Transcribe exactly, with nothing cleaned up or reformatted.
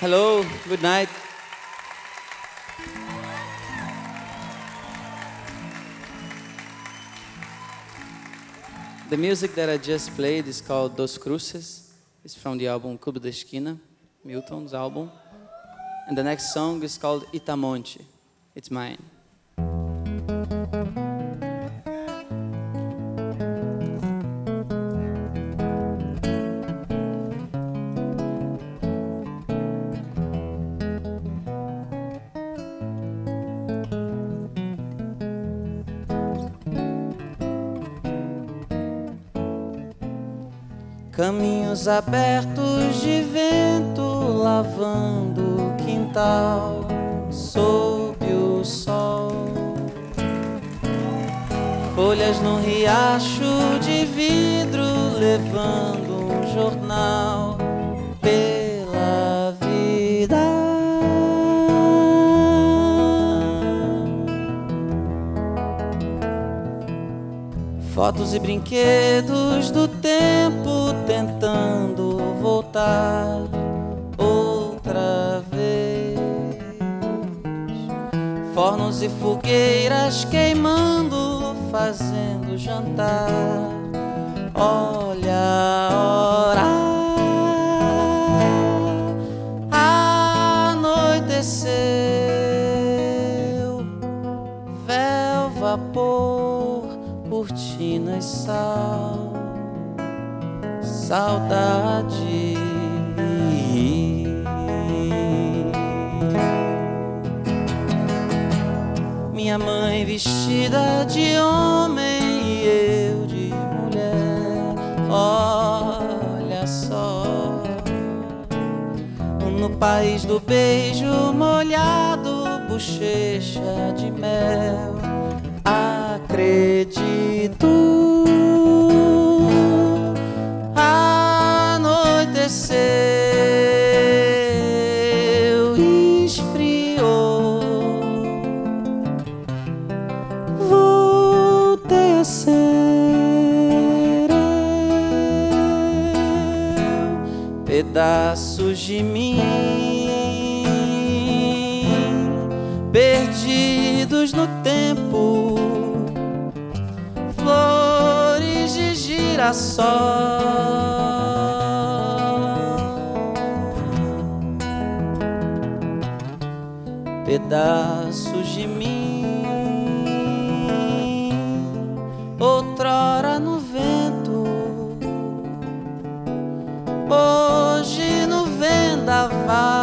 Hello, good night. The music that I just played is called Dos Cruces. It's from the album Clube da Esquina, Milton's album. And the next song is called Itamonte. It's mine. Caminhos abertos de vento lavando o quintal sob o sol. Folhas no riacho de vidro levando um jornal pela vida. Fotos e brinquedos do tempo tentando voltar outra vez. Fornos e fogueiras queimando, fazendo jantar. Olha a hora, anoiteceu, véu, vapor, cortina e sal, saudade. Minha mãe vestida de homem e eu de mulher. Olha só, no país do beijo molhado, bochecha de mel. Acredito, anoiteceu, esfriou, voltei a ser eu, pedaços de mim perdidos no tempo, flores de girassol, pedaços de mim, outrora no vento, hoje no vendaval.